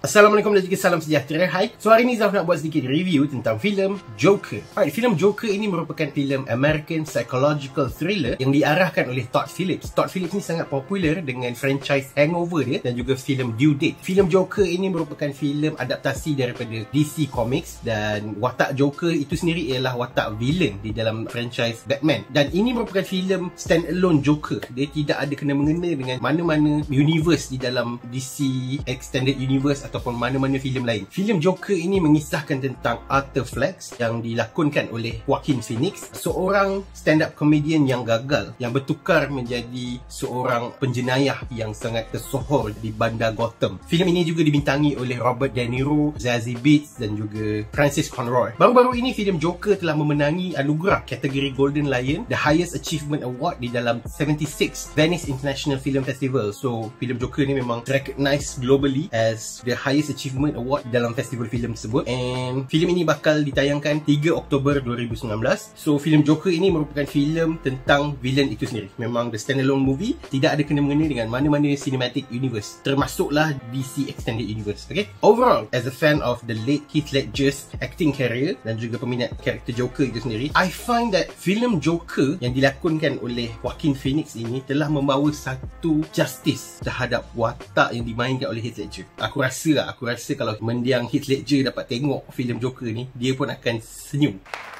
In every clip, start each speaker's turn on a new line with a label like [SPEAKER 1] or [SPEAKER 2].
[SPEAKER 1] Assalamualaikum dan juga salam sejahtera. Hai, so hari ni Zaf nak buat sedikit review tentang filem Joker. Alright, filem Joker ini merupakan filem American psychological thriller yang diarahkan oleh Todd Phillips. Todd Phillips ni sangat popular dengan franchise Hangover dia dan juga filem Due Date. Filem Joker ini merupakan filem adaptasi daripada DC Comics dan watak Joker itu sendiri ialah watak villain di dalam franchise Batman. Dan ini merupakan filem stand-alone Joker. Dia tidak ada kena-mengena dengan mana-mana universe di dalam DC Extended Universe ataupun mana-mana filem lain. Filem Joker ini mengisahkan tentang Arthur Fleck yang dilakonkan oleh Joaquin Phoenix, seorang stand-up comedian yang gagal yang bertukar menjadi seorang penjenayah yang sangat tersohor di bandar Gotham. Filem ini juga dibintangi oleh Robert De Niro, Zazie Beetz dan juga Francis Conroy. Baru-baru ini filem Joker telah memenangi anugerah kategori Golden Lion, the highest achievement award di dalam 76 Venice International Film Festival. So filem Joker ni memang recognized globally as the highest achievement award dalam festival filem tersebut, and filem ini bakal ditayangkan 3 Oktober 2019. So filem Joker ini merupakan filem tentang villain itu sendiri. Memang the standalone movie, tidak ada kena-mengena dengan mana-mana cinematic universe, termasuklah DC Extended Universe. Okay, overall as a fan of the late Heath Ledger's acting career dan juga peminat karakter Joker itu sendiri, I find that filem Joker yang dilakonkan oleh Joaquin Phoenix ini telah membawa satu justice terhadap watak yang dimainkan oleh Heath Ledger. Aku rasa kalau mendiang Heath Ledger dapat tengok filem Joker ni, dia pun akan senyum.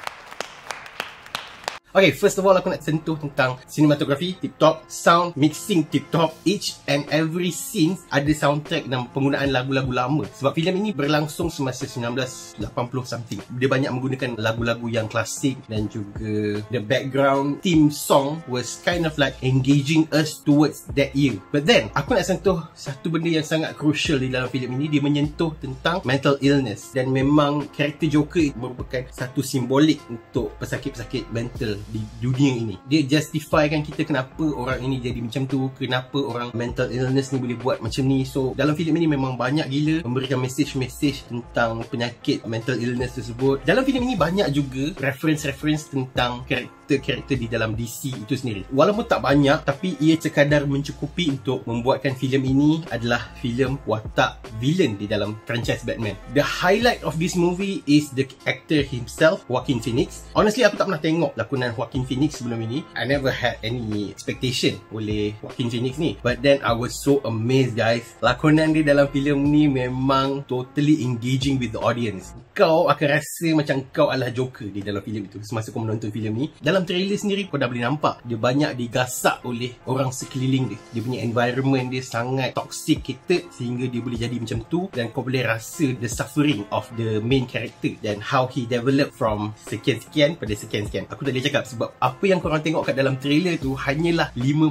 [SPEAKER 1] Okay, first of all aku nak sentuh tentang cinematography tip-top, sound mixing tip-top. Each and every scene ada soundtrack dan penggunaan lagu-lagu lama. Sebab filem ini berlangsung semasa 1980 something. Dia banyak menggunakan lagu-lagu yang klasik dan juga the background theme song was kind of like engaging us towards that year. But then, aku nak sentuh satu benda yang sangat crucial di dalam filem ini. Dia menyentuh tentang mental illness, dan memang karakter Joker merupakan satu simbolik untuk pesakit-pesakit mental di dunia ini. Dia justifikan kita kenapa orang ini jadi macam tu, kenapa orang mental illness ni boleh buat macam ni. So dalam filem ini memang banyak gila memberikan message tentang penyakit mental illness tersebut. Dalam filem ini banyak juga reference tentang karakter di dalam DC itu sendiri. Walaupun tak banyak, tapi ia sekadar mencukupi untuk membuatkan filem ini adalah filem watak villain di dalam franchise Batman. The highlight of this movie is the actor himself, Joaquin Phoenix. Honestly, aku tak pernah tengok lakonan Joaquin Phoenix sebelum ini. I never had any expectation oleh Joaquin Phoenix ni. But then I was so amazed, guys. Lakonan dia dalam filem ni memang totally engaging with the audience. Kau akan rasa macam kau adalah Joker di dalam filem itu semasa kau menonton filem ni. Dalam trailer sendiri kau dah boleh nampak dia banyak digasak oleh orang sekeliling dia. Dia punya environment dia sangat toxicated sehingga dia boleh jadi macam tu, dan kau boleh rasa the suffering of the main character dan how he developed from sekian-sekian pada sekian-sekian. Aku tak boleh cakap sebab apa yang korang tengok kat dalam trailer tu hanyalah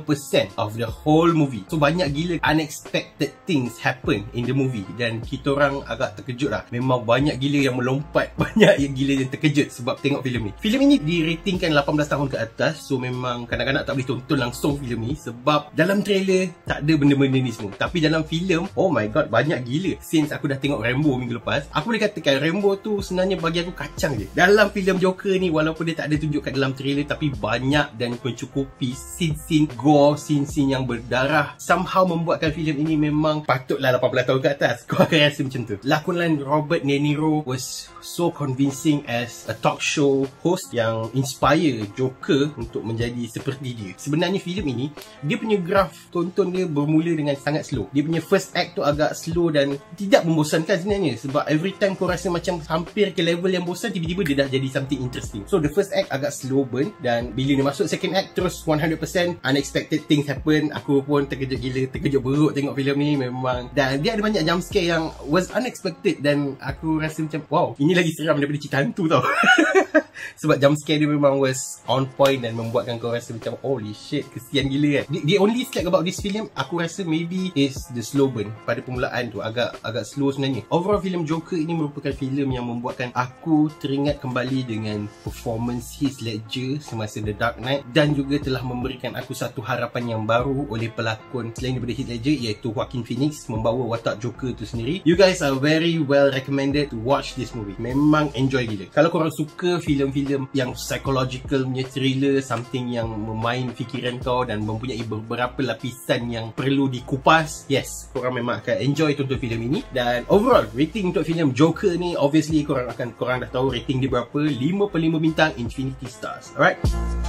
[SPEAKER 1] 5% of the whole movie. So banyak gila unexpected things happen in the movie, dan kita orang agak terkejut lah. Memang banyak gila yang melompat, banyak yang gila yang terkejut sebab tengok filem ni. Filem ini diratingkan 18 tahun ke atas, so memang kanak-kanak tak boleh tonton langsung filem ni sebab dalam trailer tak ada benda-benda ni semua. Tapi dalam filem, oh my god, banyak gila. Since aku dah tengok Rambo minggu lepas, aku boleh katakan Rambo tu sebenarnya bagi aku kacang je. Dalam filem Joker ni, walaupun dia tak ada tunjuk kat dalam trailer, tapi banyak dan mencukupi scene-scene gore, scene-scene yang berdarah. Somehow membuatkan filem ini memang patutlah 18 tahun ke atas. Kau akan rasa macam tu. Lakonan Robert De Niro was so convincing as a talk show host yang inspire Joker untuk menjadi seperti dia. Sebenarnya filem ini, dia punya graf tonton dia bermula dengan sangat slow. Dia punya first act tu agak slow dan tidak membosankan sebenarnya, sebab every time kau rasa macam hampir ke level yang bosan, tiba-tiba dia dah jadi something interesting. So the first act agak slow burn, dan bila dia masuk second act terus 100% unexpected things happen. Aku pun terkejut gila, terkejut beruk tengok filem ni memang. Dan dia ada banyak jump scare yang was unexpected, dan aku rasa macam wow, ini lagi seram daripada cerita hantu tau. Sebab jump scare dia memang was on point dan membuatkan kau rasa macam holy shit, kesian gila kan. The only slack about this film aku rasa maybe is the slow burn. Pada permulaan tu agak slow sebenarnya. Overall filem Joker ini merupakan filem yang membuatkan aku teringat kembali dengan performance Heath Ledger Ledger semasa The Dark Knight, dan juga telah memberikan aku satu harapan yang baru oleh pelakon selain daripada Heath Ledger, iaitu Joaquin Phoenix membawa watak Joker tu sendiri. You guys are very well recommended to watch this movie. Memang enjoy gila. Kalau korang suka filem-filem yang psychological punya thriller, something yang memain fikiran kau dan mempunyai beberapa lapisan yang perlu dikupas, yes, korang memang akan enjoy tonton filem ini. Dan overall rating untuk filem Joker ni, obviously korang dah tahu rating dia berapa, 5/5 bintang, Infinity Stars. Alright.